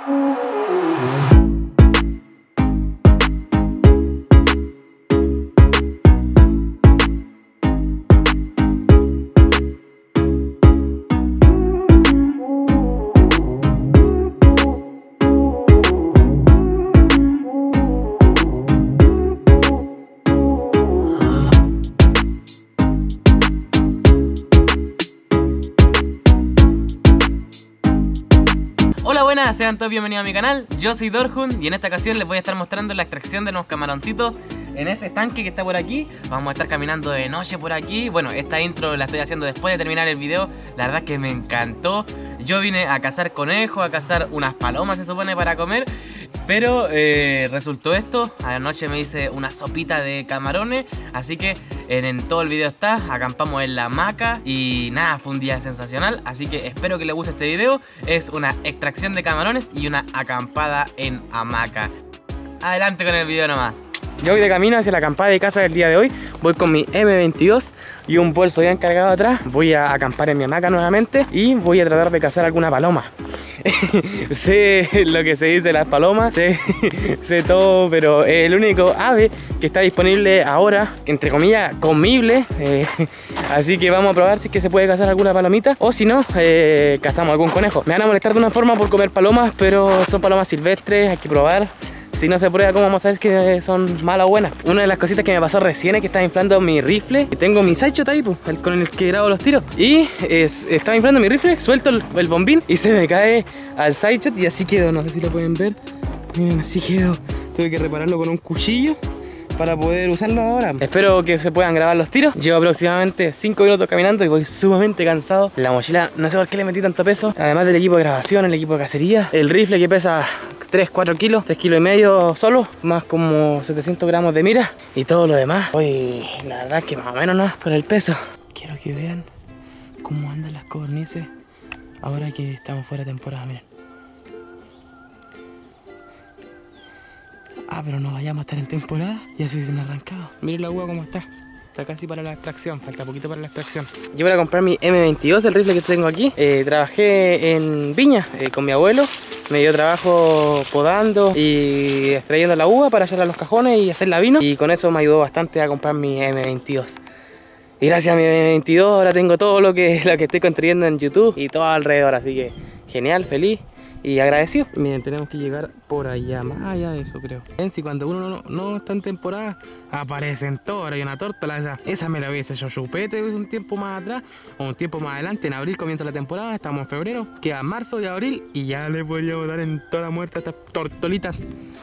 Hola, buenas, sean todos bienvenidos a mi canal. Yo soy Dorjun y en esta ocasión les voy a estar mostrando la extracción de unos camaroncitos en este estanque que está por aquí. Vamos a estar caminando de noche por aquí. Bueno, esta intro la estoy haciendo después de terminar el video. La verdad que me encantó. Yo vine a cazar conejos, a cazar unas palomas, se supone, para comer. Pero resultó esto. Anoche me hice una sopita de camarones. Así que en todo el video está. Acampamos en la hamaca. Y nada, fue un día sensacional. Así que espero que les guste este video. Es una extracción de camarones y una acampada en hamaca. Adelante con el video nomás. Yo voy de camino hacia la acampada de casa del día de hoy. Voy con mi M22 y un bolso bien cargado atrás. Voy a acampar en mi hamaca nuevamente y voy a tratar de cazar alguna paloma. Sé lo que se dice de las palomas, sé todo, pero es el único ave que está disponible ahora, entre comillas, comible. Así que vamos a probar si es que se puede cazar alguna palomita, o si no, cazamos algún conejo. Me van a molestar de una forma por comer palomas, pero son palomas silvestres, hay que probar. Si no se prueba, ¿cómo vamos a saber que son malas o buenas? Una de las cositas que me pasó recién es que estaba inflando mi rifle. Y tengo mi sideshot ahí, pues, con el que grabo los tiros. Y estaba inflando mi rifle, suelto el bombín y se me cae al sideshot y así quedó. No sé si lo pueden ver. Miren, así quedó. Tuve que repararlo con un cuchillo para poder usarlo ahora. Espero que se puedan grabar los tiros. Llevo aproximadamente 5 minutos caminando y voy sumamente cansado. La mochila, no sé por qué le metí tanto peso. Además del equipo de grabación, el equipo de cacería, el rifle que pesa 3-4 kilos, 3,5 kilos solo, más como 700 gramos de mira y todo lo demás. Hoy la verdad que más o menos no, con el peso. Quiero que vean cómo andan las codornices ahora que estamos fuera de temporada, miren. Ah, pero no vayamos a estar en temporada y así se han arrancado. Miren la uva cómo está. Está casi para la extracción, falta poquito para la extracción. Yo voy a comprar mi M22, el rifle que tengo aquí. Trabajé en Viña con mi abuelo. Me dio trabajo podando y extrayendo la uva para echarla a los cajones y hacerla vino. Y con eso me ayudó bastante a comprar mi M22. Y gracias a mi M22 ahora tengo todo lo que estoy construyendo en YouTube y todo alrededor. Así que genial, feliz y agradecido. Miren, tenemos que llegar por allá, más allá de eso creo. Ven, si cuando uno no está en temporada, aparecen todos. Ahora hay una tórtola, esa me la hubiese hecho chupete un tiempo más atrás, o un tiempo más adelante. En abril comienza la temporada, estamos en febrero, queda marzo y abril, y ya le podríamos dar en toda la muerte a estas tortolitas.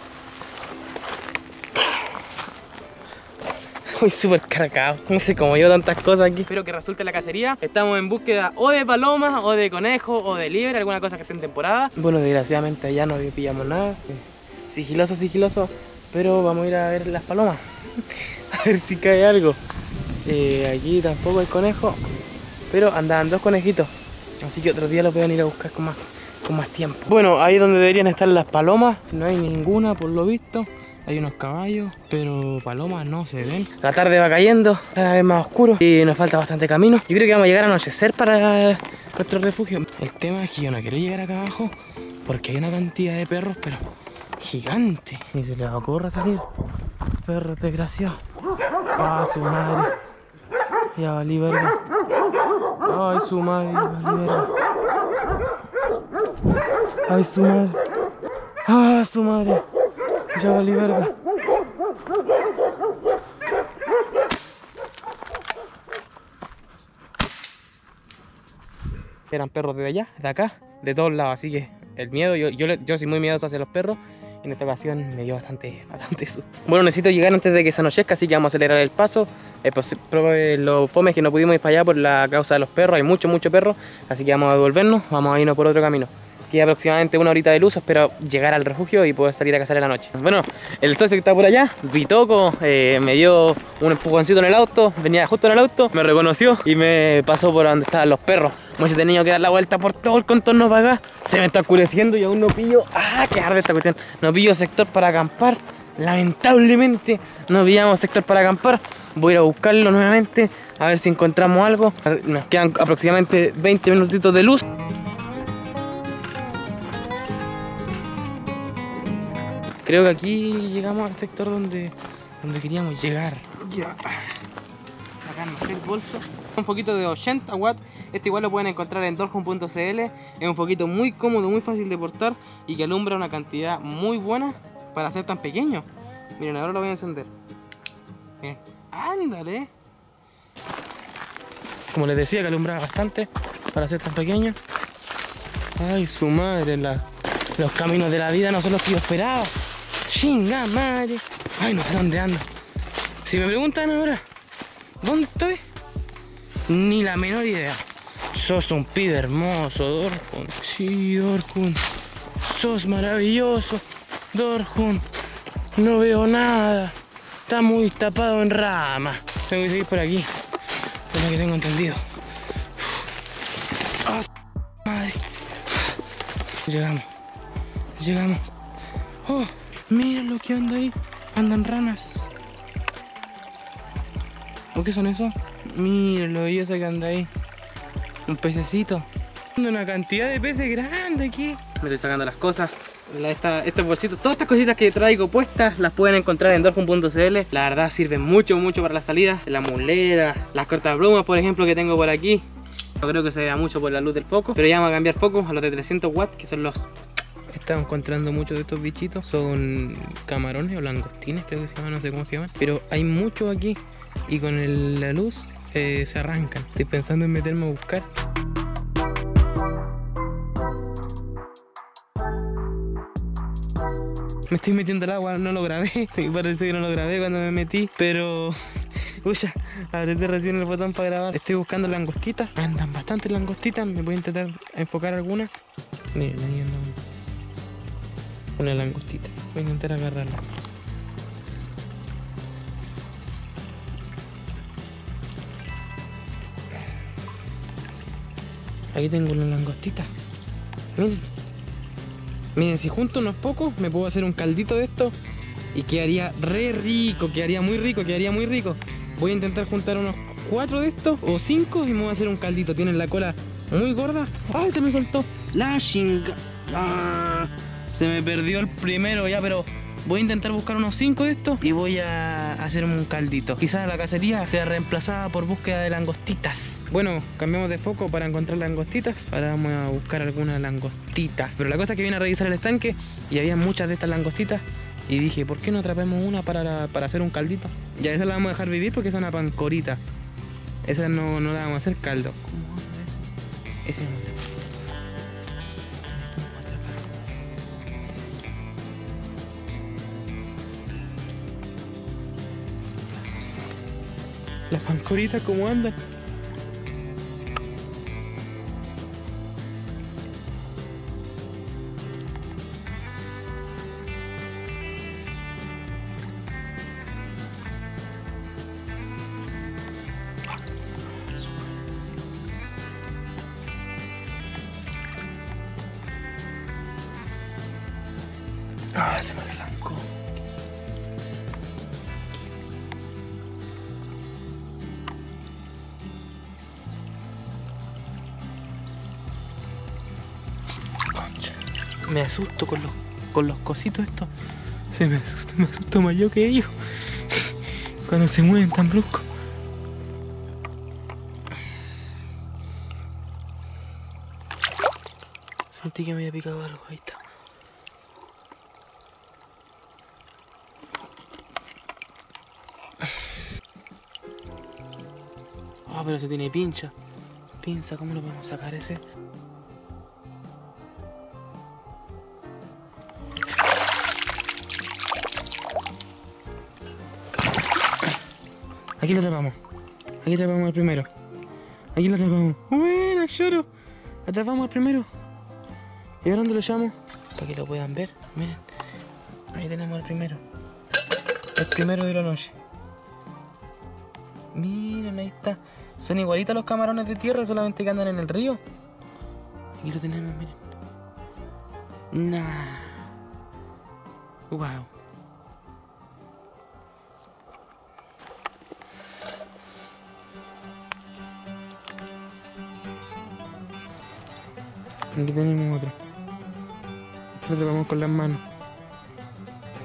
Estoy súper cargado, no sé cómo llevo tantas cosas aquí. Espero que resulte la cacería. Estamos en búsqueda o de palomas, o de conejos, o de liebre, alguna cosa que esté en temporada. Bueno, desgraciadamente allá no pillamos nada. Sigiloso, pero vamos a ir a ver las palomas. A ver si cae algo. Aquí tampoco hay conejo, pero andaban 2 conejitos. Así que otro día lo pueden ir a buscar con más tiempo. Bueno, ahí es donde deberían estar las palomas. No hay ninguna por lo visto. Hay unos caballos, pero palomas no se ven. La tarde va cayendo, cada vez más oscuro y nos falta bastante camino. Yo creo que vamos a llegar a anochecer para nuestro refugio. El tema es que yo no quiero llegar acá abajo porque hay una cantidad de perros, pero gigante. Ni se les ocurra salir. Perros desgraciados. Ah, su madre. Ya valí verga. Ay, su madre, ya valí verga. Ay, su madre. Ah, su madre. Ya valí verga. Eran perros de allá, de acá, de todos lados, así que el miedo, yo soy muy miedoso hacia los perros. En esta ocasión me dio bastante susto. Bueno, necesito llegar antes de que se anochezca, así que vamos a acelerar el paso. Los fomes que no pudimos ir para allá por la causa de los perros, hay mucho perro, así que vamos a devolvernos, vamos a irnos por otro camino. Queda aproximadamente 1 horita de luz, espero llegar al refugio y poder salir a cazar en la noche. Bueno, el socio que está por allá, Bitoco, me dio un empujoncito en el auto, venía justo en el auto, me reconoció y me pasó por donde estaban los perros. Me hubiese tenido que dar la vuelta por todo el contorno para acá. Se me está oscureciendo y aún no pillo. ¡Ah, qué arde esta cuestión! No pillo sector para acampar. Lamentablemente no pillamos sector para acampar. Voy a ir a buscarlo nuevamente, a ver si encontramos algo. Nos quedan aproximadamente 20 minutitos de luz. Creo que aquí llegamos al sector donde queríamos llegar. Ya. Sacarnos el bolso. Un foquito de 80 watts. Este igual lo pueden encontrar en Dorjun.cl. Es un foquito muy cómodo, muy fácil de portar y que alumbra una cantidad muy buena para ser tan pequeño. Miren, ahora lo voy a encender. Miren, ándale. Como les decía, que alumbraba bastante para ser tan pequeño. Ay, su madre, los caminos de la vida no son los que yo esperaba. Chinga madre. Ay, no sé dónde ando. Si me preguntan ahora ¿dónde estoy? Ni la menor idea. Sos un pibe hermoso, Dorjun. Sí, Dorjun. Sos maravilloso, Dorjun. No veo nada. Está muy tapado en ramas. Tengo que seguir por aquí. Es lo que tengo entendido. Oh, madre. Llegamos. Oh, mira lo que anda ahí. Andan ranas. ¿O qué son esos? Mira lo belloso que anda ahí. Un pececito. Una cantidad de peces grande aquí. Me estoy sacando las cosas. Estos bolsitos, todas estas cositas que traigo puestas las pueden encontrar en Dorjun.cl. La verdad sirven mucho para las salidas. La mulera, las cortaplumas por ejemplo que tengo por aquí. No creo que se vea mucho por la luz del foco, pero ya vamos a cambiar focos a los de 300 watts, que son los... Estamos encontrando muchos de estos bichitos. Son camarones o langostines, creo que se llaman, no sé cómo se llaman. Pero hay muchos aquí y con la luz se arrancan. Estoy pensando en meterme a buscar. Me estoy metiendo al agua, no lo grabé. Parece que no lo grabé cuando me metí, pero... Uy, ya, apreté recién el botón para grabar. Estoy buscando langostitas. Andan bastantes langostitas. Me voy a intentar enfocar algunas. Miren, ahí anda una langostita. Voy a intentar agarrarla. Aquí tengo una langostita. Miren, si junto unos pocos me puedo hacer un caldito de esto y quedaría re rico, quedaría muy rico. Voy a intentar juntar unos 4 de estos o 5 y me voy a hacer un caldito. Tienen la cola muy gorda. ¡Ay, se me soltó! La chinga. ¡Ah! Se me perdió el primero ya, pero voy a intentar buscar unos 5 de estos y voy a hacer un caldito. Quizás la cacería sea reemplazada por búsqueda de langostitas. Bueno, cambiamos de foco para encontrar langostitas. Ahora vamos a buscar alguna langostita. Pero la cosa es que vine a revisar el estanque y había muchas de estas langostitas. Y dije, ¿por qué no atrapamos una para hacer un caldito? Ya esa la vamos a dejar vivir porque es una pancorita. Esa no la vamos a hacer caldo. ¿Cómo vamos a eso? Ese es uno. Las pancoritas, ¿cómo andan? Ah, se me arrancó. Me asusto con los cositos estos. Me asusto más yo que ellos. Cuando se mueven tan brusco. Sentí que me había picado algo, ahí está. Ah, pero se tiene pincha. Pinza, ¿cómo lo podemos sacar ese? Aquí lo atrapamos. Aquí atrapamos al primero. Aquí lo atrapamos. Buena, lloro. Atrapamos al primero. ¿Y ahora dónde lo llamo? Para que lo puedan ver. Miren. Ahí tenemos al primero. El primero de la noche. Miren, ahí está. Son igualitos a los camarones de tierra, solamente que andan en el río. Aquí lo tenemos, miren. Nah. Wow. Aquí tenemos otro. Lo atrapamos con las manos.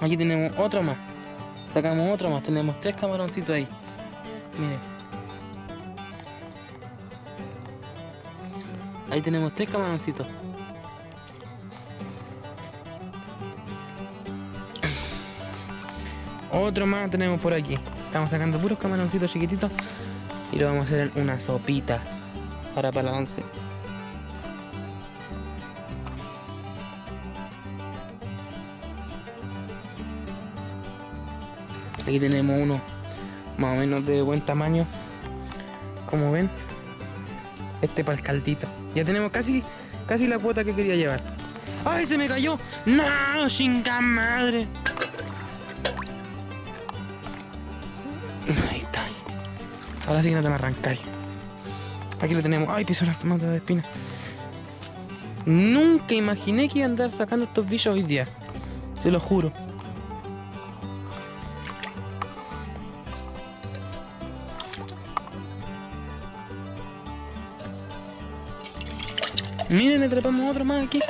Aquí tenemos otro más. Sacamos otro más. Tenemos 3 camaroncitos ahí. Miren. Ahí tenemos 3 camaroncitos. Otro más tenemos por aquí. Estamos sacando puros camaroncitos chiquititos. Y lo vamos a hacer en una sopita. Ahora para la once. Aquí tenemos uno más o menos de buen tamaño. Como ven. Este para el caldito. Ya tenemos casi la cuota que quería llevar. ¡Ay, se me cayó! ¡No! ¡Chinga madre! Ahí está. Ahora sí que no te me arrancáis. Aquí lo tenemos. ¡Ay, pisó una mata de espina! Nunca imaginé que iba a andar sacando estos bichos hoy día. Se lo juro. Miren, atrapamos otro más aquí.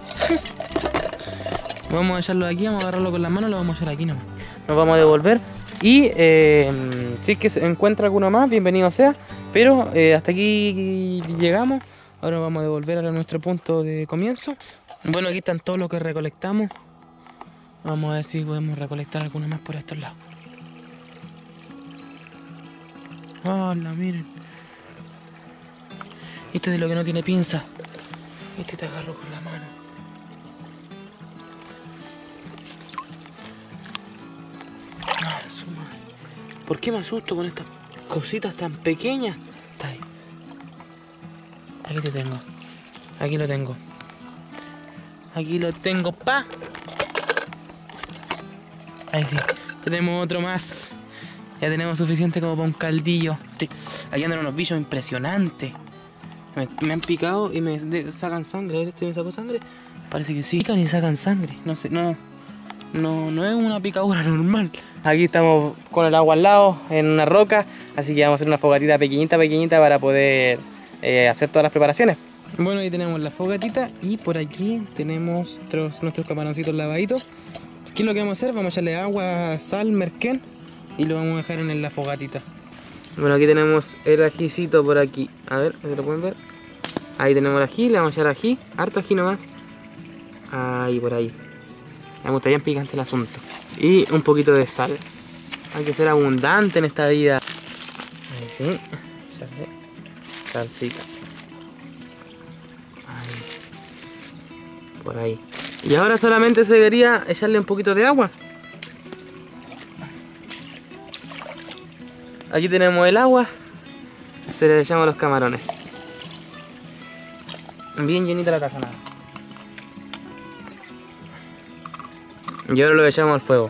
Vamos a echarlo aquí, vamos a agarrarlo con las manos, lo vamos a echar aquí nomás. Nos vamos a devolver. Y si es que se encuentra alguno más, bienvenido sea. Pero hasta aquí llegamos. Ahora vamos a devolver a nuestro punto de comienzo. Bueno, aquí están todos los que recolectamos. Vamos a ver si podemos recolectar alguno más por estos lados. ¡Hola, miren! Esto es de lo que no tiene pinza. Este te agarro con la mano. Ah, su madre. ¿Por qué me asusto con estas cositas tan pequeñas? Está ahí. Aquí te tengo. Aquí lo tengo. Aquí lo tengo, pa. Ahí sí. Tenemos otro más. Ya tenemos suficiente como para un caldillo. Aquí andan unos bichos impresionantes. Me han picado y me sacan sangre. A ver, este me sacó sangre. Parece que sí. Pican y sacan sangre. No sé, no es una picadura normal. Aquí estamos con el agua al lado, en una roca. Así que vamos a hacer una fogatita pequeñita para poder hacer todas las preparaciones. Bueno, ahí tenemos la fogatita. Y por aquí tenemos nuestros camaroncitos lavaditos. ¿Qué es lo que vamos a hacer? Vamos a echarle agua, sal, merquén. Y lo vamos a dejar en la fogatita. Bueno, aquí tenemos el ajicito por aquí. A ver, ¿se lo pueden ver? Ahí tenemos el ají, le vamos a echar ají. Harto ají nomás. Ahí, por ahí. Me gusta bien picante el asunto. Y un poquito de sal. Hay que ser abundante en esta vida. Ahí sí. Echarle salsita. Ahí. Por ahí. Y ahora solamente se debería echarle un poquito de agua. Aquí tenemos el agua. Se le echamos los camarones. Bien llenita la taza, nada. Y ahora lo echamos al fuego.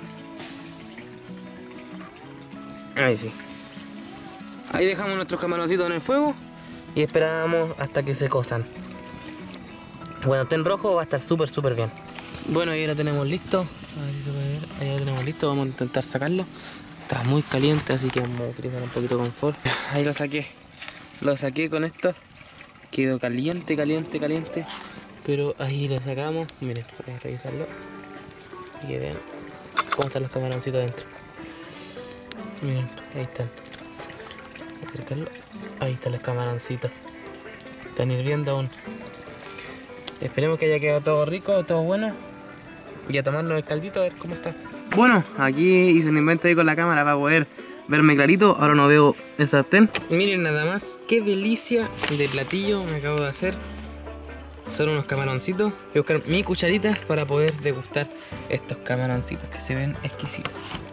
Ahí sí. Ahí dejamos nuestros camaroncitos en el fuego y esperamos hasta que se cosan. Bueno, está en rojo, va a estar súper bien. Bueno, ahí lo tenemos listo. A ver si se puede ver. Ahí lo tenemos listo, vamos a intentar sacarlo. Está muy caliente, así que vamos a utilizar un poquito de confort. Ahí lo saqué. Lo saqué con esto. Quedó caliente. Pero ahí lo sacamos. Miren, voy a revisarlo. Y que vean cómo están los camaroncitos dentro. Miren, ahí están. Voy a acercarlo. Ahí están los camaroncitos. Están hirviendo aún. Esperemos que haya quedado todo rico, todo bueno. Y a tomarnos el caldito a ver cómo está. Bueno, aquí hice un invento ahí con la cámara para poder verme clarito. Ahora no veo el sartén. Miren nada más, qué delicia de platillo me acabo de hacer. Son unos camaroncitos. Voy a buscar mi cucharita para poder degustar estos camaroncitos que se ven exquisitos.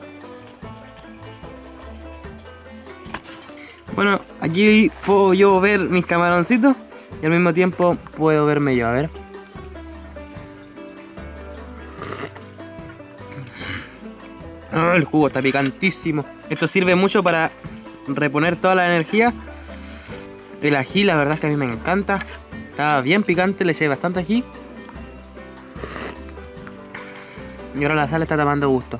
Bueno, aquí puedo yo ver mis camaroncitos y al mismo tiempo puedo verme yo, a ver. Oh, el jugo está picantísimo. Esto sirve mucho para reponer toda la energía. El ají, la verdad es que a mí me encanta. Está bien picante, le eché bastante ají. Y ahora la sal está tapando gusto.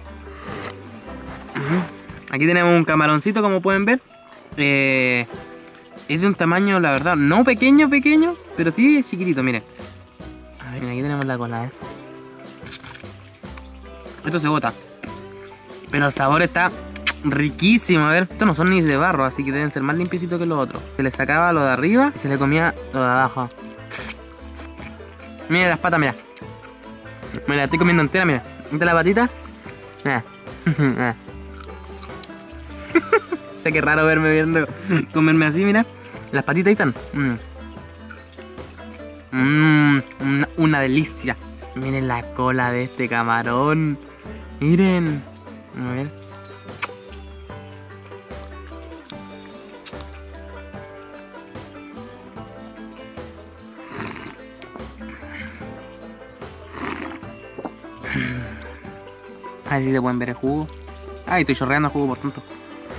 Aquí tenemos un camaroncito, como pueden ver. Es de un tamaño, la verdad, no pequeño, pero sí chiquitito, miren. A ver, aquí tenemos la cola, Esto se bota. Pero el sabor está riquísimo. A ver, estos no son ni de barro, así que deben ser más limpiecitos que los otros. Se le sacaba lo de arriba y se le comía lo de abajo. Mira las patas, mira. Me la estoy comiendo entera, mira. ¿Viste la patita? Sé que es raro verme viendo comerme así, mira. Las patitas ahí están. Una delicia. Miren la cola de este camarón. Miren. A ver. Así se pueden ver el jugo. Ay, estoy chorreando jugo por tanto.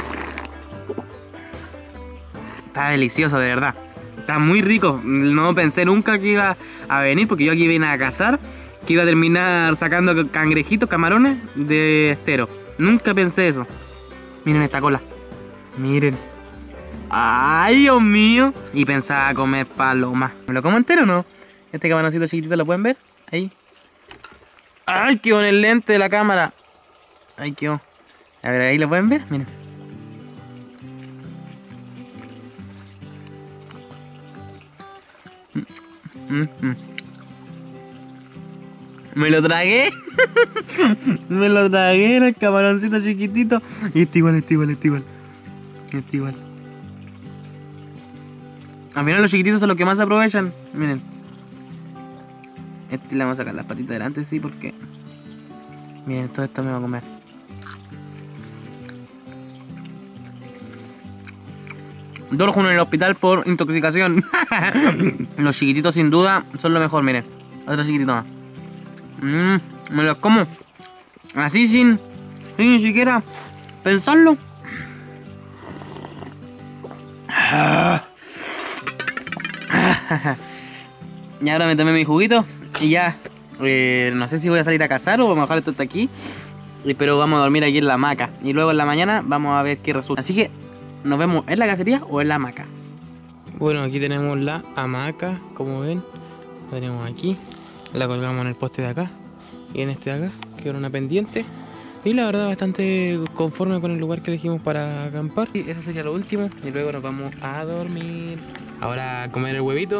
Está delicioso, de verdad. Está muy rico. No pensé nunca que iba a venir, porque yo aquí vine a cazar, que iba a terminar sacando cangrejitos, camarones de estero. Nunca pensé eso. Miren esta cola. Miren. ¡Ay, Dios mío! Y pensaba comer paloma. ¿Me lo como entero o no? Este camaroncito chiquitito, ¿lo pueden ver? Ahí. ¡Ay, quedó en el lente de la cámara! ¡Ay, quedó! A ver, ahí lo pueden ver. Miren. Me lo tragué. Me lo tragué, el camaroncito chiquitito. Y este igual. Al final los chiquititos son los que más aprovechan. Miren. Este le vamos a sacar las patitas delante, sí, porque... Miren, todo esto me va a comer. Dorjun en el hospital por intoxicación. Los chiquititos sin duda son lo mejor, miren. Otro chiquitito más. Me los como así sin ni siquiera pensarlo. Y ahora me tomé mi juguito y ya. No sé si voy a salir a cazar o vamos a dejar esto hasta aquí. Pero vamos a dormir aquí en la hamaca. Y luego en la mañana vamos a ver qué resulta. Así que nos vemos en la cacería o en la hamaca. Bueno, aquí tenemos la hamaca, como ven. La tenemos aquí. La colgamos en el poste de acá y en este de acá, que era una pendiente. Y la verdad bastante conforme con el lugar que elegimos para acampar. Y eso sería lo último. Y luego nos vamos a dormir. Ahora a comer el huevito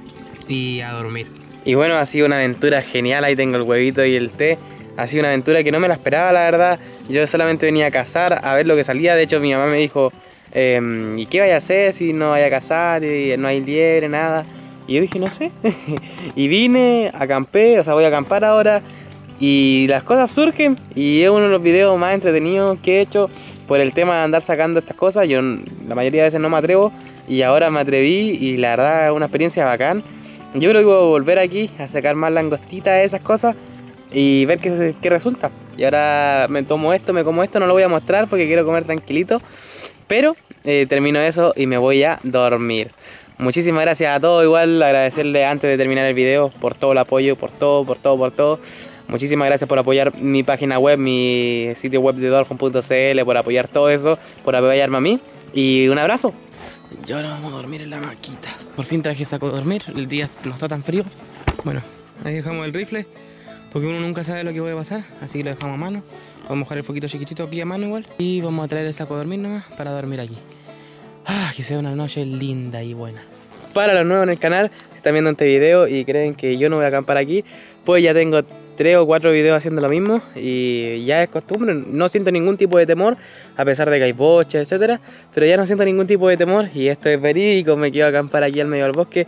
y a dormir. Y bueno, ha sido una aventura genial. Ahí tengo el huevito y el té. Ha sido una aventura que no me la esperaba, la verdad. Yo solamente venía a cazar, a ver lo que salía. De hecho, mi mamá me dijo, ¿y qué vaya a hacer si no vaya a cazar y no hay liebre, nada? Y yo dije, no sé. Y vine, acampé, o sea, voy a acampar ahora. Y las cosas surgen. Y es uno de los videos más entretenidos que he hecho por el tema de andar sacando estas cosas. Yo la mayoría de veces no me atrevo. Y ahora me atreví y la verdad es una experiencia bacán. Yo creo que voy a volver aquí a sacar más langostitas de esas cosas y ver qué resulta. Y ahora me tomo esto, me como esto. No lo voy a mostrar porque quiero comer tranquilito. Pero termino eso y me voy a dormir. Muchísimas gracias a todos. Igual agradecerle antes de terminar el video por todo el apoyo, por todo. Muchísimas gracias por apoyar mi página web, mi sitio web de dorjun.cl, por apoyar todo eso, por apoyarme a mí. Y un abrazo. Y ahora vamos a dormir en la maquita. Por fin traje saco de dormir, el día no está tan frío. Bueno, ahí dejamos el rifle, porque uno nunca sabe lo que puede pasar, así que lo dejamos a mano. Vamos a dejar el foquito chiquitito aquí a mano igual. Y vamos a traer el saco de dormir nomás para dormir aquí. Que sea una noche linda y buena. Para los nuevos en el canal, si están viendo este video y creen que yo no voy a acampar aquí, pues ya tengo 3 o 4 videos haciendo lo mismo y ya es costumbre. No siento ningún tipo de temor, a pesar de que hay boches, etcétera, pero ya no siento ningún tipo de temor y esto es verídico. Me quedo a acampar aquí al medio del bosque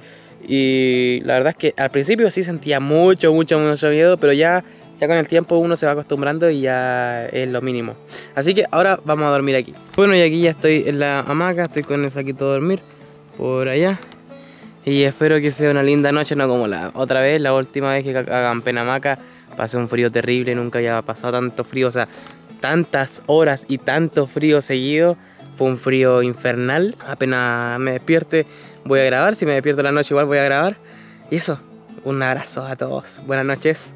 y la verdad es que al principio sí sentía mucho miedo, pero ya con el tiempo uno se va acostumbrando y ya es lo mínimo. Así que ahora vamos a dormir aquí. Bueno, y aquí ya estoy en la hamaca, estoy con el saquito de dormir por allá. Y espero que sea una linda noche, no como la otra vez, la última vez que acampé en hamaca. Pasé un frío terrible, nunca había pasado tanto frío, o sea, tantas horas y tanto frío seguido. Fue un frío infernal. Apenas me despierte voy a grabar, si me despierto en la noche igual voy a grabar. Y eso, un abrazo a todos, buenas noches.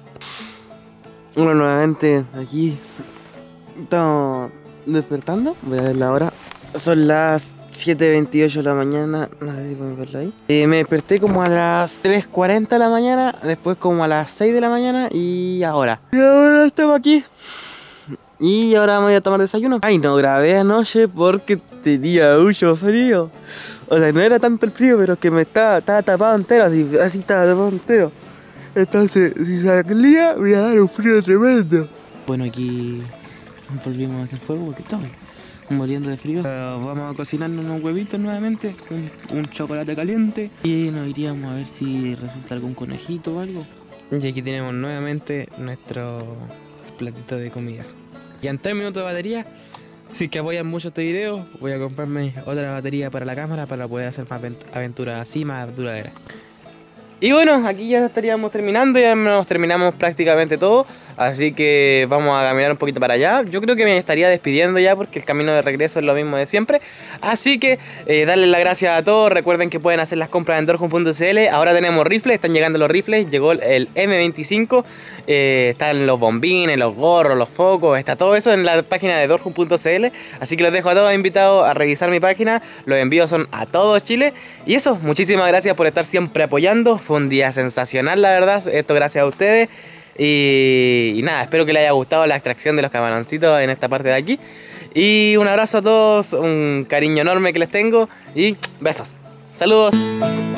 Bueno, nuevamente aquí estamos despertando, voy a ver la hora. Son las 7:28 de la mañana, nadie puede verlo ahí. Me desperté como a las 3:40 de la mañana, después como a las 6 de la mañana y ahora. Y ahora estamos aquí. Y ahora me voy a tomar desayuno. Ay, no grabé anoche porque tenía mucho frío. O sea, no era tanto el frío, pero que me estaba tapado entero, así estaba tapado entero. Entonces, si salía, me iba a dar un frío tremendo. Bueno, aquí volvimos a hacer fuego porque estamos muriendo de frío. Vamos a cocinarnos unos huevitos nuevamente, un chocolate caliente. Y nos iríamos a ver si resulta algún conejito o algo. Y aquí tenemos nuevamente nuestro platito de comida. Y en 3 minutos de batería, si es que apoyan mucho este video, voy a comprarme otra batería para la cámara para poder hacer más aventuras así, más duraderas. Y bueno, aquí ya estaríamos terminando, ya nos terminamos prácticamente todo. Así que vamos a caminar un poquito para allá. Yo creo que me estaría despidiendo ya porque el camino de regreso es lo mismo de siempre. Así que darles las gracias a todos. Recuerden que pueden hacer las compras en Dorjun.cl. Ahora tenemos rifles, están llegando los rifles. Llegó el M25. Están los bombines, los gorros, los focos. Está todo eso en la página de Dorjun.cl. Así que los dejo a todos invitados a revisar mi página. Los envíos son a todo Chile. Y eso, muchísimas gracias por estar siempre apoyando. Fue un día sensacional, la verdad. Esto gracias a ustedes. Y nada, espero que les haya gustado la extracción de los camaroncitos en esta parte de aquí. Y un abrazo a todos, un cariño enorme que les tengo y besos. Saludos.